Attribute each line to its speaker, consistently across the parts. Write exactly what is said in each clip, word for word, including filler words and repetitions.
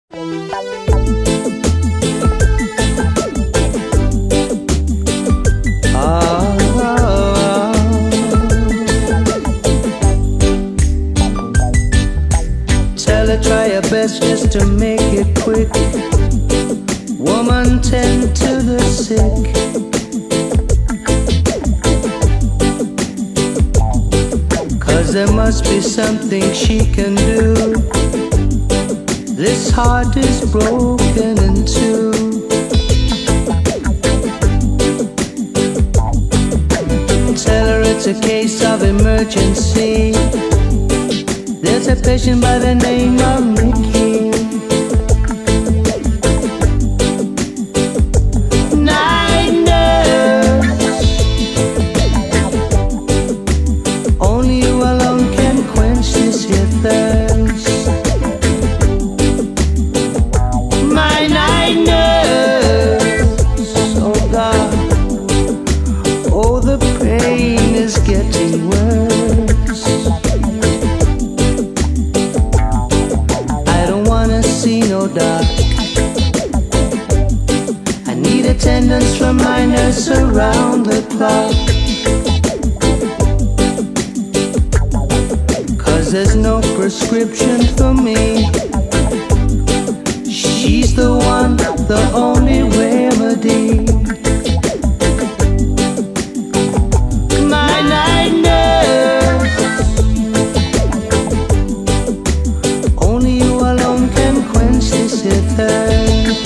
Speaker 1: Try your best just to make it quick. Woman, tend to the sick. Cause there must be something she can do. This heart is broken in two. Tell her it's a case of emergency. There's a patient by the name of Mickey. Night nurse, only you alone can quench this here thirst. My night nurse, oh God, oh the pain is getting worse. See no dark. I need attendance from my nurse around the clock. Cause there's no prescription for me. She's the one, the only remedy. My night nurse, only you alone can quench this here thirst.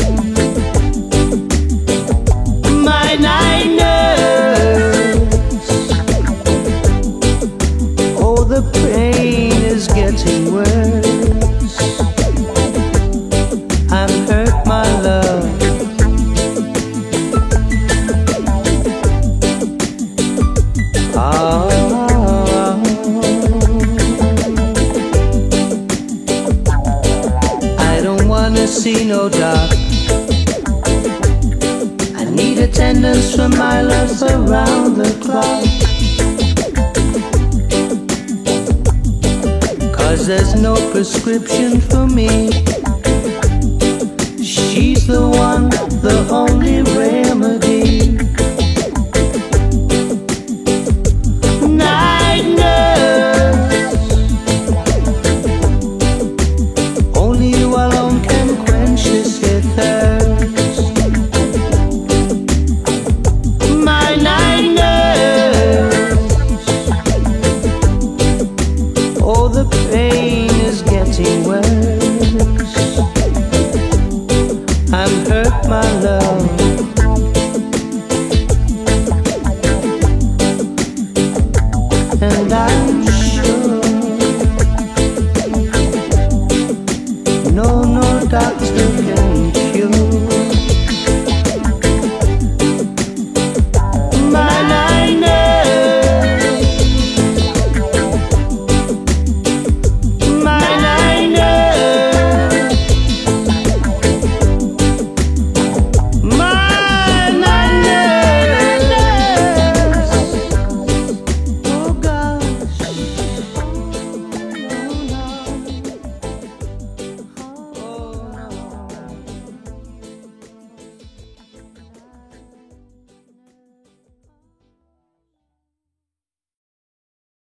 Speaker 1: My night nurse, oh the pain is getting worse. I'm hurt, my love. Oh, see no dark. I need attendance from my loves around the clock. Cause there's no prescription for me.